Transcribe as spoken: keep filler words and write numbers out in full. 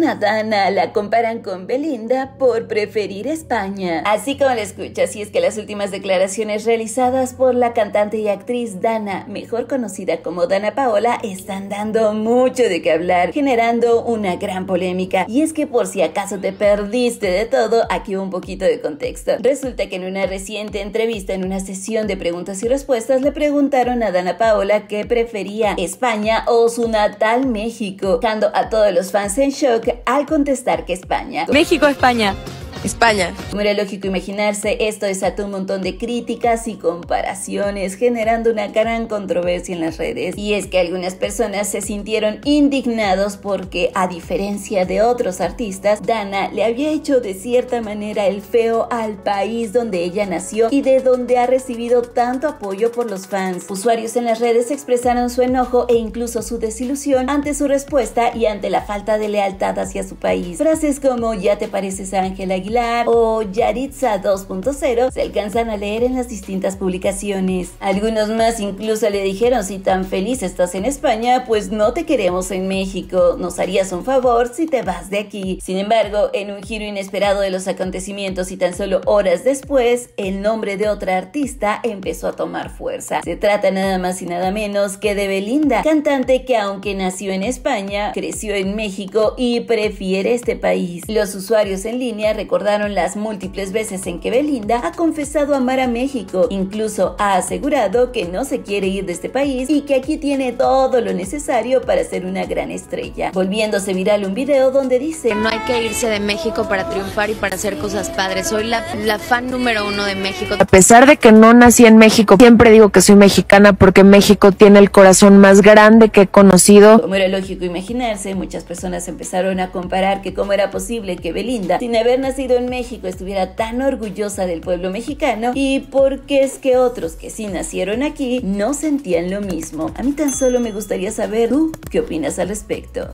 a Dana la comparan con Belinda por preferir España. Así como la escuchas, y es que las últimas declaraciones realizadas por la cantante y actriz Dana, mejor conocida como Dana Paola, están dando mucho de qué hablar, generando una gran polémica. Y es que por si acaso te perdiste de todo, aquí un poquito de contexto. Resulta que en una reciente entrevista, en una sesión de preguntas y respuestas, le preguntaron a Dana Paola qué prefería, España o su natal México, dejando a todos los fans en shock al contestar que España. México, España. España. Como era lógico imaginarse, esto desató un montón de críticas y comparaciones, generando una gran controversia en las redes. Y es que algunas personas se sintieron indignados porque, a diferencia de otros artistas, Dana le había hecho de cierta manera el feo al país donde ella nació y de donde ha recibido tanto apoyo por los fans. Usuarios en las redes expresaron su enojo e incluso su desilusión ante su respuesta y ante la falta de lealtad hacia su país. Frases como "ya te pareces a Ángela Aguilar" o Yaritza dos punto cero se alcanzan a leer en las distintas publicaciones. Algunos más incluso le dijeron: si tan feliz estás en España, pues no te queremos en México, nos harías un favor si te vas de aquí. Sin embargo, en un giro inesperado de los acontecimientos y tan solo horas después, el nombre de otra artista empezó a tomar fuerza. Se trata nada más y nada menos que de Belinda, cantante que aunque nació en España, creció en México y prefiere este país. Los usuarios en línea recordaron las múltiples veces en que Belinda ha confesado amar a México, incluso ha asegurado que no se quiere ir de este país y que aquí tiene todo lo necesario para ser una gran estrella, volviéndose viral un video donde dice: no hay que irse de México para triunfar y para hacer cosas padres, soy la, la fan número uno de México. A pesar de que no nací en México, siempre digo que soy mexicana porque México tiene el corazón más grande que he conocido. Como era lógico imaginarse, muchas personas empezaron a comparar que cómo era posible que Belinda, sin haber nacido en México, estuviera tan orgullosa del pueblo mexicano y por qué es que otros que sí nacieron aquí no sentían lo mismo. A mí tan solo me gustaría saber, ¿tú qué opinas al respecto?